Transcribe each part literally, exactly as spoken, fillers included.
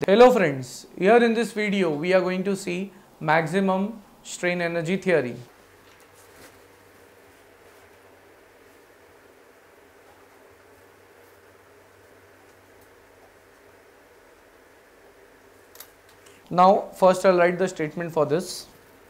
Hello friends, here in this video we are going to see maximum strain energy theory. Now first I'll write the statement for this.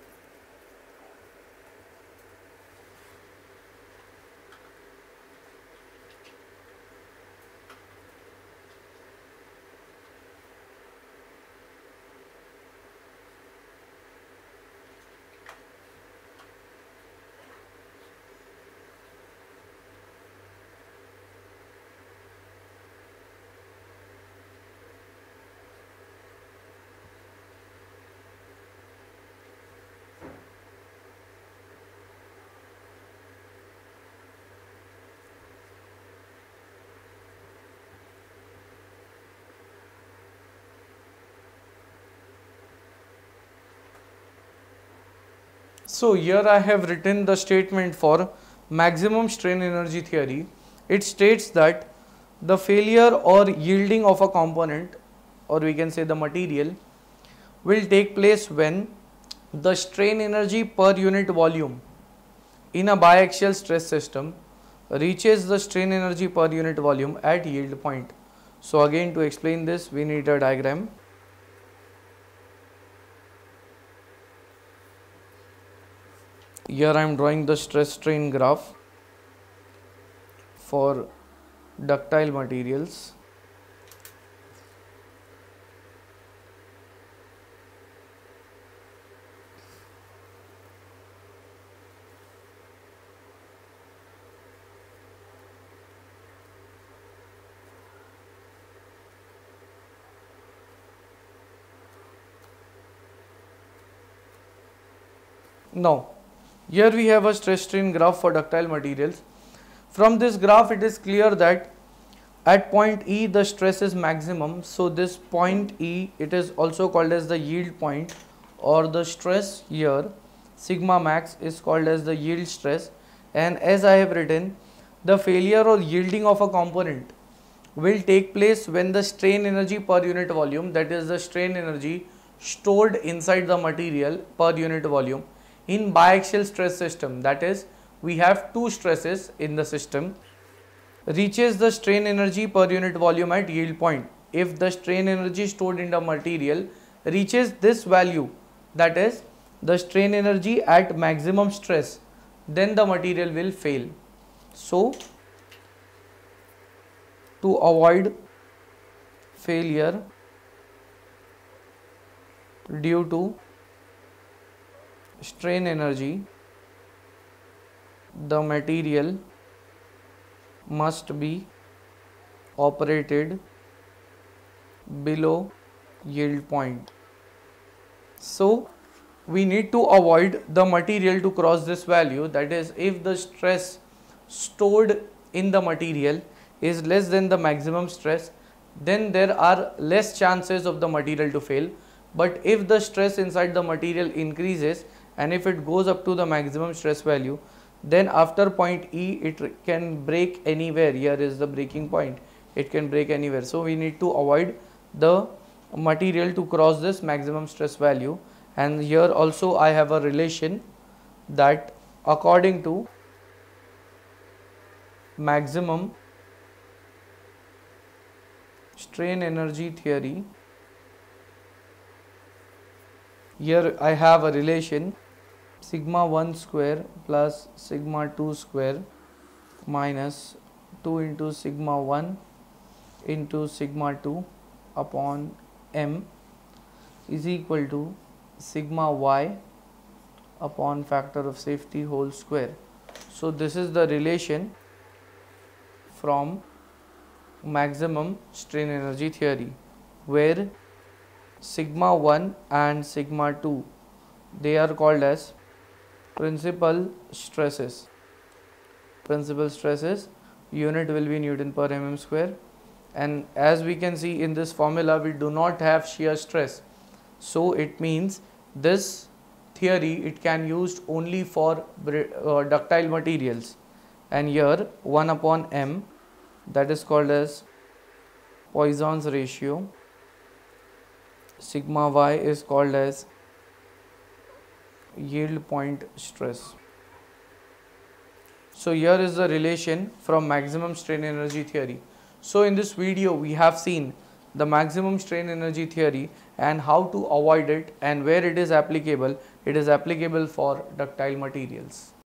So here I have written the statement for maximum strain energy theory. It states that the failure or yielding of a component, or we can say the material, will take place when the strain energy per unit volume in a biaxial stress system reaches the strain energy per unit volume at yield point. So again, to explain this we need a diagram. Here I am drawing the stress strain graph for ductile materials. Now here we have a stress strain graph for ductile materials. From this graph it is clear that at point E the stress is maximum. So this point E, it is also called as the yield point, or the stress here sigma max is called as the yield stress. And as I have written, the failure or yielding of a component will take place when the strain energy per unit volume, that is the strain energy stored inside the material per unit volume in biaxial stress system, that is we have two stresses in the system, reaches the strain energy per unit volume at yield point. If the strain energy stored in the material reaches this value, that is the strain energy at maximum stress, then the material will fail. So to avoid failure due to strain energy, the material must be operated below yield point. So we need to avoid the material to cross this value, that is if the stress stored in the material is less than the maximum stress, then there are less chances of the material to fail. But if the stress inside the material increases and if it goes up to the maximum stress value, then after point E it can break anywhere. Here is the breaking point, it can break anywhere. So we need to avoid the material to cross this maximum stress value. And here also I have a relation that according to maximum strain energy theory, here I have a relation sigma one square plus sigma two square minus two into sigma one into sigma two upon m is equal to sigma y upon factor of safety whole square. So this is the relation from maximum strain energy theory, where sigma one and sigma two, they are called as principal stresses. Principal stresses, unit will be Newton per mm square, and as we can see in this formula we do not have shear stress. So it means this theory it can used only for uh, ductile materials. And here one upon m, that is called as Poisson's ratio, sigma y is called as yield point stress. So here is the relation from maximum strain energy theory. So in this video we have seen the maximum strain energy theory and how to avoid it and where it is applicable. It is applicable for ductile materials.